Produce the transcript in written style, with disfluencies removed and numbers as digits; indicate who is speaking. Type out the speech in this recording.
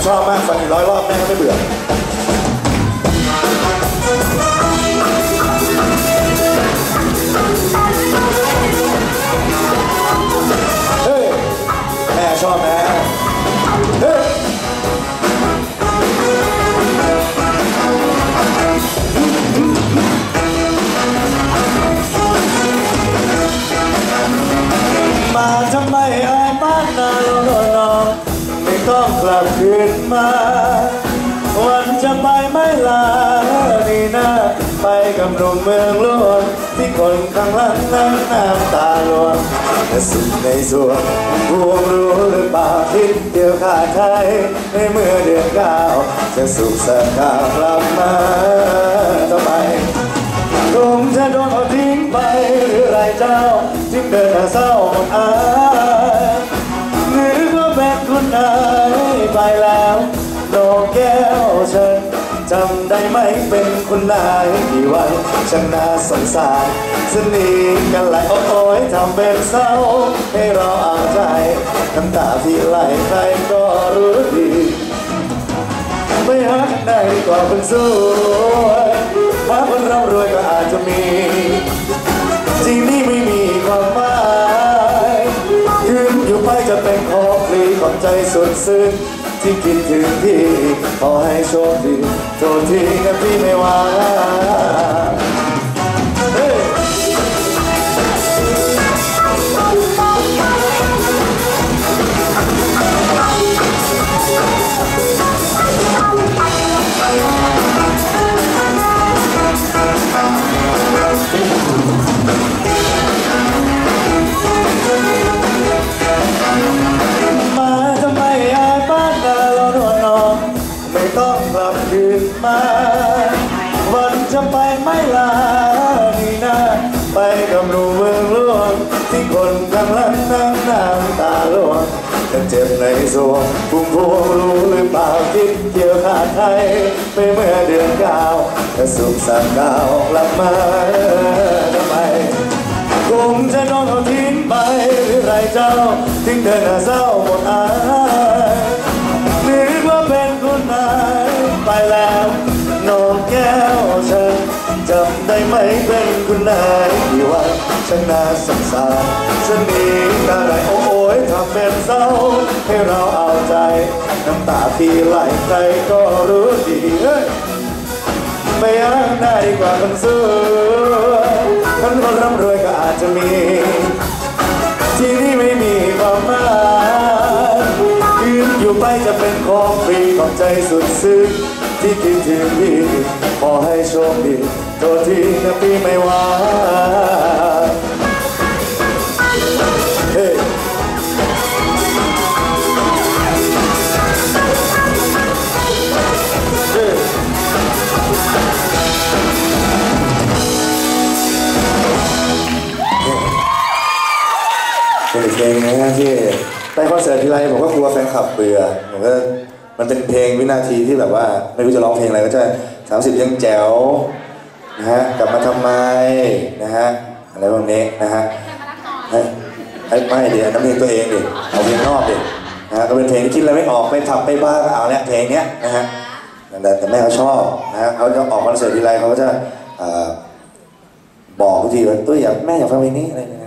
Speaker 1: ชอบมากฟังอีก100 รอบแม่ก็ไม่เบื่อเฮ้ยแม่ชอบนะเฮ้ยมาทำไมไอ้บ้านนาโลนอไม่ต้องกลับคืนมาวันจะไปไม่ลานี่นะไปกับหนุ่มเมืองหลวงที่คนข้างหลังนั้นน้ำตาหลวงแต่สุดในส่วนพวงรู้หรือเปล่าคิดเดียวขาดไทยในเมื่อเดือน9จะสุขสันต์กลับมาทำไมคงจะโดนเขาทิ้งไปหรือไรเจ้าทิ้งเดินหน้าเศร้าหมดอายหรือว่าเป็นคุณนายไปแล้วโลกแก้วฉันจำได้ไหมเป็นคุณนายที่วันฉันน่าสงสารสนิทกันไหลโอ้ยทำเป็นเศร้าให้เราเอาใจน้ำตาที่ไหลใครก็รู้ดีไม่หากันได้กว่าคนสวยหาคนร่ำรวยก็อาจจะมีจริงนี่ไม่มีความหมายคืนอยู่ไปจะเป็นของฟรีขอบใจสุดซึ้งที่คิดถึงพี่ขอให้โชคดีโทษทีนะพี่ไม่ว่าวันจะไปไม่ลานี่นะไปกับหนุ่มเมืองหลวงที่คนกำลังนั่งน้ำตาหลวงจะเจ็บในสวงพุ่งพวงรู้หรือเปล่าคิดเกี่ยวขาดไทยไม่เมื่อเดือน9จะสุขสันต์กลับมาทำไมคงจะโดนเขาทิ้งไปหรือไรเจ้าทิ้งเดินหน้าเศร้าหมดอายหรือว่าเป็นคุณนายไปแล้วนกแก้วฉันจำได้ไหมเป็นคุณนายที่วันฉันน่าสงสารสนิทกันไหลโอ้ยทำเป็นเศร้าให้เราเอาใจน้ำตาที่ไหลใครก็รู้ดีไม่อยากได้ดีกว่าคนสวยคนร่ำรวยก็อาจจะมีที่นี่ไม่มีความหมายคืนอยู่ไปจะเป็นของฟรีขอบใจสุดซึ้งที่คิดถึงพี่ขอให้โชคดีโทษทีนะพี่ไม่ว่าเฮ้เป็นเพลงนะที่ไปคอนเสิร์ตทีไรผมก็กลัวแฟนคลับเบื่อผมก็มันเป็นเพลงวินาทีที่แบบว่าไม่รู้จะร้องเพลงอะไรก็จะ30ยังแจ๋วนะฮะกลับมาทำไมนะฮะอะไรพวกนี้นะฮะไม่เดี๋ยวน้ำเพลงตัวเองดิเอาเพลงนอกดินะฮะก็เป็นเพลงที่คิดอะไรไม่ออกไปทับไปบ้าก็เอาเนี่ยเพลงเนี้ยนะฮะแต่แม่เขาชอบนะฮะเขาจะออกคอนเสิร์ตทีไรเขาก็จะบอกทุกทีว่าอยากแม่อยากฟังเพลงนี้อะไร